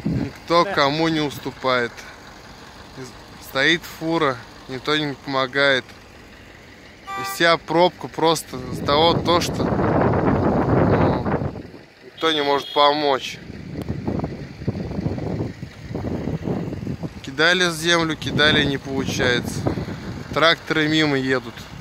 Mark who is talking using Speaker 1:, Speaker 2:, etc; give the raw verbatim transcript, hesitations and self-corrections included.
Speaker 1: Никто кому не уступает. Стоит фура, никто не помогает. И вся пробка просто из-за того, то, что ну, никто не может помочь. Кидали в землю, кидали, не получается. Тракторы мимо едут.